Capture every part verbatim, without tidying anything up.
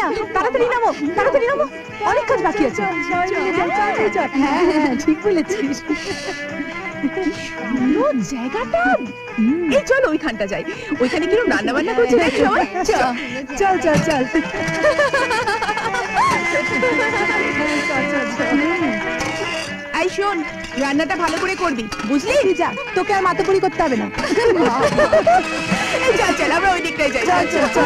না, তাড়াতাড়ি নামো, তাড়াতাড়ি নামো, অনেক কাজ বাকি আছে। হ্যাঁ ঠিক বলেছিস। সুন্দর জায়গাটা। এই চল ওইখানটা যাই, ওইখানে কিরকম রান্না বান্না করছে দেখ সবাই। চল চল চল। এই শোন, রান্নাটা ভালো করে করবি, বুঝলি? যা, তোকে আর মাথাপুরি করতে হবে না। চল চল আমরা ওই দিকটায় যাই। চল চল চল।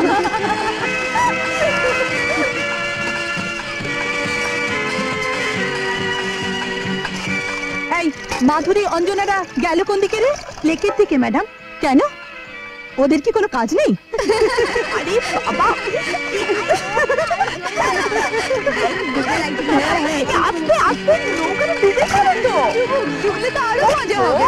এই মাধুরী অঞ্জনারা গেল কোন দিকে রে? লেকের দিকে ম্যাডাম। কেন, ওদের কি কোনো কাজ নেই? আরে বাবা, আস্তে আস্তে নৌকাটা ডুবে যাবে তো, ডুবলে তো আরো মজা হবে।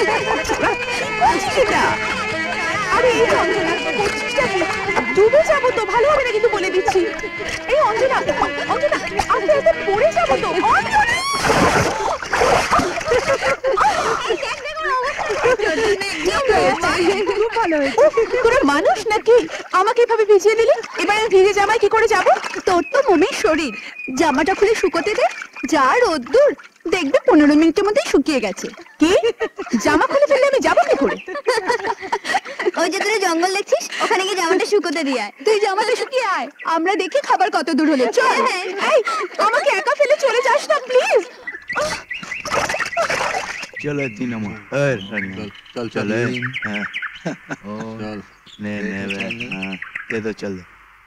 আরে এই অঞ্জনা করছিসটা কি? ডুবে যাবো তো, ভালো হবে না কিন্তু বলে দিচ্ছি। এই অঞ্জনা, অঞ্জনা আস্তে আস্তে পড়ে যাবো তো। অঞ্জনা কোনো মানুষ নাকি আমাকে এভাবে ভিজিয়ে দিলি? এবার আমি ভিজে জামায় কি করে যাবো? তোর তো মমির শরীর, জামাটা খুলে শুকোতে দে। যা রোদ্দুর, দেখবে পনেরো মিনিটের মধ্যেই শুকিয়ে গেছে। কি জামা খুলে ফেললে আমি যাবো কি করে? ওই যে তোরা জঙ্গল দেখছিস, ওখানে গিয়ে জামাটা শুকোতে দিয়ে আয়। তুই জামাটা শুকিয়ে আয়, আমরা দেখি খাবার কত দূর হলো। চল। এই আমাকে একা ফেলে চলে যাস না প্লিজ। चलो तीनों चल चल चल चल ने ने हाँ दे दो चल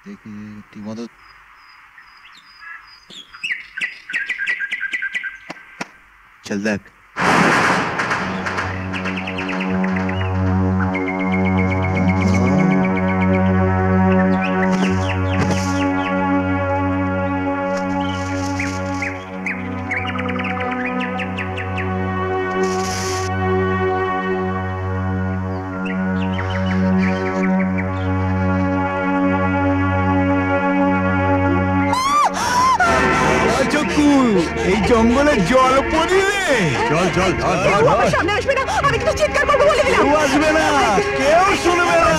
चल देख জঙ্গলে জল পড়িলে চল চল সামনে আসবে না, আমি কিন্তু চিৎকার করবো বলে দিলাম। কেউ আসবে না, কেউ শুনবে না।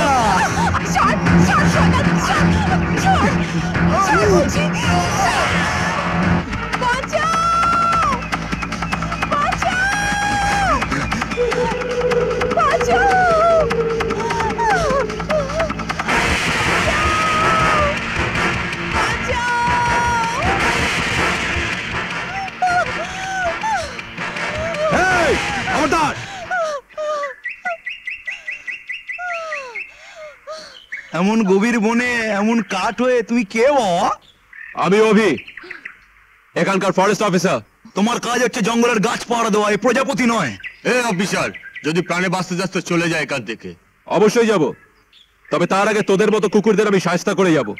এমন গভীর বনে এমন কাঠ হয়ে তুমি কে বাবা? আমি অভি, এখানকার ফরেস্ট অফিসার। তোমার কাজ হচ্ছে জঙ্গলের গাছ পাড়া দেওয়া, এই প্রজাপতি নয়। এ অফিসার, যদি প্রাণে বাঁচতে যাচ্ছে চলে যায় এখান থেকে। অবশ্যই যাব, তবে তার আগে তোদের মতো কুকুরদের আমি শায়েস্তা করে যাব।